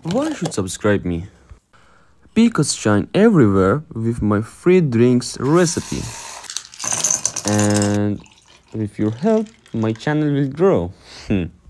Why should subscribe me? Because shine everywhere with my free drinks recipe. And with your help, my channel will grow.